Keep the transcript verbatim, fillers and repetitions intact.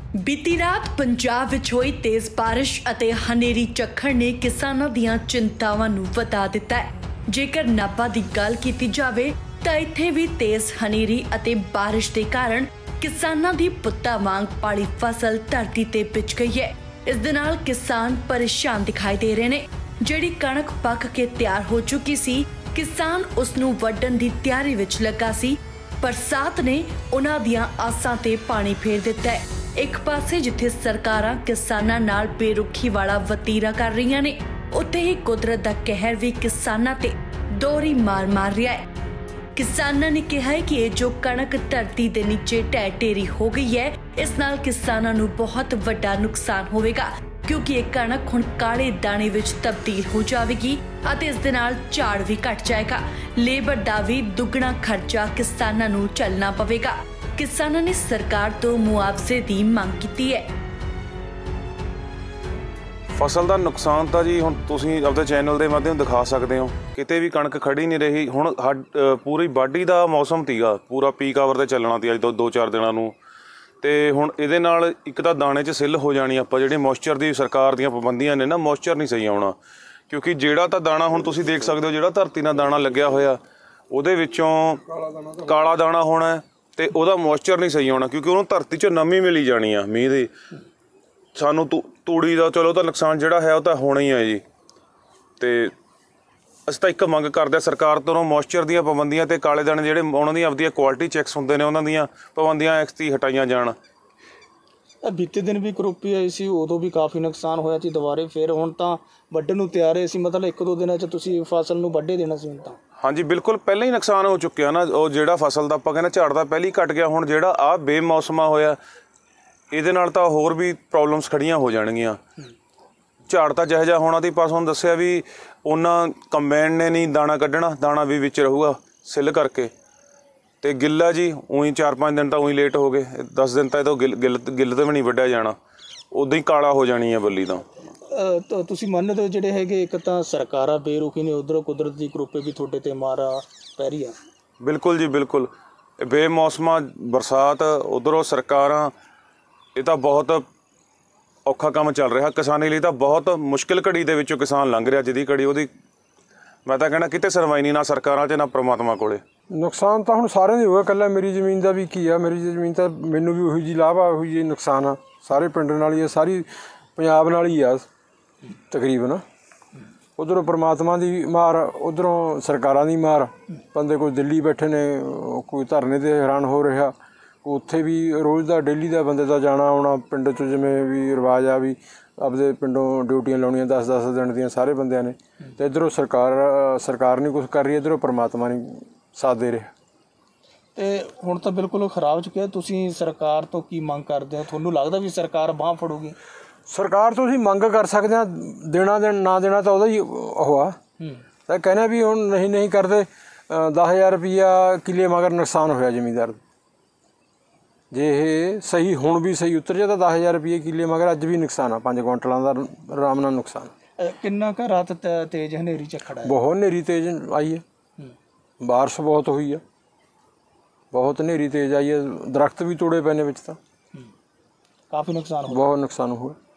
बीती रात पंजाब विच होई तेज बारिश अते हनेरी झक्खड़ ने किसानां दीयां चिंतावां नूं वधा दित्ता है। जेकर नाभा दी गल कीती जावे तां इत्थे भी तेज हनेरी अते बारिश दे कारण किसानां दी पुत्ता वांग पाली फसल धरती ते पिच गई है। इस दे नाल किसान परेशान दिखाई दे रहे ने। जिहड़ी कणक पक के तैयार हो चुकी सी, किसान उस नूं वड्ढण दी तैयारी विच लगा सी। बरसात ने उन्हां दियां आसां ते पानी फेर दित्ता है। एक पासे जिथे सरकारां किसानां नाल बेरुखी वाला वतीरा कर रही ने, उत्थे ही कुदरत दा कहर भी किसानां ते दोहरी मार मार रहा है। किसानां ने कहा है कि ये जो कणक धरती दे नीचे ढह ढेरी हो गई है, इस नाल किसानां नूं बहुत वड्डा नुकसान होवेगा, क्योंकि ये कणक हुण काले दाणे विच तब्दील हो जाएगी अते इस दे नाल झाड़ भी घट जाएगा। लेबर दा भी दुगना खर्चा किसानां नूं झलना पवेगा। किसानां ने सरकार तो मुआवजे दी मांग की है। फसल का नुकसान तो जी हुण तुसीं अपने चैनल के माध्यम दिखा सकते हो, किते भी कणक खड़ी नहीं रही। हुण पूरी वाढी का मौसम तीगा, पूरा पीक आवर ते चलना ती अज दो दो चार दिनों नूं, ते हुण इहदे नाल एक तां दाणे च सिल हो जानी। आपां जिहड़ी मॉइस्चर दी सरकार दीयां पाबंदियां ने ना, मॉइस्चर नहीं सही आउणा, क्योंकि जिहड़ा तां दाणा हुण तुसीं देख सकते हो, जिहड़ा धरती नाल दाणा लग्या होया उहदे विचों काला दाणा होना ते उहदा मॉइस्चर नहीं सही आउणा, क्योंकि उहनूं धरती च नमी मिली जानी आ मींह दी। सानू तू तूड़ी का चलो तो नुकसान जोड़ा है वह तो होना ही है जी। तो अस तो एक मंग करते सरकार तो मॉइस्चर दी पाबंदियां ते काले दाने जोड़े उन्होंने आपदी क्वालिटी चैक्स होंगे ने, उन्होंने पाबंदियां एक्स दी हटाइया जान। बीते दिन भी करੋਪੀ आई सी, उदों भी काफ़ी नुकसान होया सी। दोबारे फिर हुण तां वड्ढण नूं तैयार है सी, मतलब एक दो दिनों च तुसीं फसल नूं वड्ढे देना सी हुण तां। हाँ जी बिल्कुल, पहले ही नुकसान हो चुक्या ना। वो जिहड़ा फसल दा आपां कहने झाड़ दा पहले ही घट गया। हुण जिहड़ा आ बेमौसमा होया ਇਹਦੇ ਨਾਲ ਤਾਂ ਹੋਰ ਵੀ ਪ੍ਰੋਬਲਮਸ ਖੜੀਆਂ ਹੋ ਜਾਣਗੀਆਂ। ਝਾੜ ਤਾਂ ਜਿਹੋ ਜਿਹਾ ਹੋਣਾ ਤੀ, ਪਰ ਤੁਹਾਨੂੰ ਦੱਸਿਆ ਵੀ ਉਹਨਾਂ ਕੰਬਾਈਨ ਨੇ ਨਹੀਂ ਦਾਣਾ ਕੱਢਣਾ, ਦਾਣਾ ਵੀ ਵਿੱਚ ਰਹੂਗਾ ਸਿੱਲ ਕਰਕੇ। ਤੇ ਗਿੱਲਾ ਜੀ ਉਹੀ ਚਾਰ ਪੰਜ ਦਿਨ ਤਾਂ ਉਹੀ ਲੇਟ ਹੋ ਗਏ, ਦਸ ਦਿਨ ਤਾਂ ਇਹ ਤੋਂ ਗਿੱਲ ਗਿੱਲ ਗਿੱਲ ਤੇ ਵੀ ਨਹੀਂ ਵੱਢਿਆ ਜਾਣਾ, ਉਦਾਂ ਹੀ ਕਾਲਾ ਹੋ ਜਾਣੀ ਹੈ ਬੱਲੀ ਤਾਂ। ਤੁਸੀਂ ਮੰਨਦੇ ਹੋ ਜਿਹੜੇ ਹੈਗੇ ਇੱਕ ਤਾਂ ਸਰਕਾਰਾਂ ਬੇਰੁਖੀ ਨੇ, ਉਧਰੋਂ ਕੁਦਰਤ ਦੀ ਕਰੋਪੀ ਵੀ ਤੁਹਾਡੇ ਤੇ ਮਾਰਾ ਪੈ ਰਹੀ ਆ। ਬਿਲਕੁਲ ਜੀ ਬਿਲकुल, ਬੇਮੌਸਮਾ ਬਰਸਾਤ, ਉਧਰੋਂ ਸਰਕਾਰਾਂ। ਇਹ ਤਾਂ ਬਹੁਤ ਔਖਾ ਕੰਮ ਚੱਲ ਰਿਹਾ ਕਿਸਾਨੀ ਲਈ, ਤਾਂ ਬਹੁਤ ਮੁਸ਼ਕਿਲ ਘੜੀ ਦੇ ਵਿੱਚੋਂ ਕਿਸਾਨ ਲੰਘ ਰਿਹਾ। ਜਿਹਦੀ ਘੜੀ ਉਹਦੀ ਮੈਂ ਤਾਂ ਕਹਿਣਾ ਕਿਤੇ ਸਰਵਾਈ ਨਹੀਂ, ਨਾ ਸਰਕਾਰਾਂ 'ਚ ਨਾ ਪ੍ਰਮਾਤਮਾ ਕੋਲੇ। ਨੁਕਸਾਨ ਤਾਂ ਹੁਣ ਸਾਰਿਆਂ ਦੇ ਹੋਇਆ, ਇਕੱਲਾ ਮੇਰੀ ਜ਼ਮੀਨ ਦਾ ਵੀ ਕੀ ਆ। ਮੇਰੀ ਜ਼ਮੀਨ ਤਾਂ ਮੈਨੂੰ ਵੀ ਉਹੀ ਜਿਹੀ ਲਾਭ ਆ, ਉਹੀ ਜਿਹੀ ਨੁਕਸਾਨ ਆ। ਸਾਰੇ ਪਿੰਡ ਨਾਲ ਹੀ ਆ, ਸਾਰੀ ਪੰਜਾਬ ਨਾਲ ਹੀ ਆ ਤਕਰੀਬਨ। ਉੱਧਰੋਂ ਪ੍ਰਮਾਤਮਾ ਦੀ ਮਾਰ, ਉੱਧਰੋਂ ਸਰਕਾਰਾਂ ਦੀ ਮਾਰ। ਬੰਦੇ ਕੋਈ ਦਿੱਲੀ ਬੈਠੇ ਨੇ, ਕੋਈ ਧਰਨੇ 'ਤੇ ਹੈਰਾਨ ਹੋ ਰਿਹਾ। ਉੱਥੇ ਵੀ ਰੋਜ਼ ਦਾ ਡੇਲੀ ਦਾ ਬੰਦੇ ਦਾ ਜਾਣਾ ਆਉਣਾ ਪਿੰਡ 'ਚ, ਜਿਵੇਂ ਵੀ ਰਿਵਾਜ ਆ ਵੀ ਆਪਦੇ ਪਿੰਡੋਂ ਡਿਊਟੀਆਂ ਲਾਉਣੀਆਂ ਦਸ ਦਸ ਦਿਨ ਦੀਆਂ ਸਾਰੇ ਬੰਦਿਆਂ ਨੇ। ਅਤੇ ਇੱਧਰੋਂ ਸਰਕਾਰ ਸਰਕਾਰ ਨਹੀਂ ਕੁਛ ਕਰ ਰਹੀ, ਇੱਧਰੋਂ ਪਰਮਾਤਮਾ ਨਹੀਂ ਸਾਥ ਦੇ ਰਿਹਾ। ਅਤੇ ਹੁਣ ਤਾਂ ਬਿਲਕੁਲ ਖਰਾਬ ਚੁੱਕਿਆ। ਤੁਸੀਂ ਸਰਕਾਰ ਤੋਂ ਕੀ ਮੰਗ ਕਰਦੇ ਹੋ? ਤੁਹਾਨੂੰ ਲੱਗਦਾ ਵੀ ਸਰਕਾਰ ਬਾਂਹ ਫੜੂਗੀ? ਸਰਕਾਰ ਤੋਂ ਅਸੀਂ ਮੰਗ ਕਰ ਸਕਦੇ ਹਾਂ, ਦੇਣਾ ਦੇਣ ਨਾ ਦੇਣਾ ਤਾਂ ਉਹਦਾ ਹੀ ਉਹ ਆ। ਤਾਂ ਕਹਿੰਦੇ ਵੀ ਹੁਣ ਨਹੀਂ ਨਹੀਂ ਕਰਦੇ। ਦਸ ਹਜ਼ਾਰ ਰੁਪਈਆ ਕਿੱਲੇ ਮਗਰ ਨੁਕਸਾਨ ਹੋਇਆ ਜ਼ਿਮੀਂਦਾਰ। ਜੇ ਇਹ ਸਹੀ ਹੁਣ ਵੀ ਸਹੀ ਉਤਰ ਜਾਏ ਤਾਂ ਦਸ ਹਜ਼ਾਰ ਰੁਪਈਏ ਕਿੱਲੇ ਮਗਰ ਅੱਜ ਵੀ ਨੁਕਸਾਨ ਆ, ਪੰਜ ਕੁਆਂਟਲਾਂ ਦਾ ਆਰਾਮ ਨਾਲ ਨੁਕਸਾਨ। ਕਿੰਨਾ ਕੁ ਰਾਤ ਤੇਜ਼ ਹਨੇਰੀ ਝੱਖੜ ਆਇਆ? ਬਹੁਤ ਹਨੇਰੀ ਤੇਜ਼ ਆਈ ਹੈ, ਬਾਰਿਸ਼ ਬਹੁਤ ਹੋਈ ਆ, ਬਹੁਤ ਹਨੇਰੀ ਤੇਜ਼ ਆਈ ਹੈ। ਦਰਖਤ ਵੀ ਤੋੜੇ ਪਏ ਨੇ ਵਿੱਚ, ਤਾਂ ਕਾਫੀ ਨੁਕਸਾਨ ਹੋਇਆ, ਬਹੁਤ ਨੁਕਸਾਨ ਹੋਇਆ।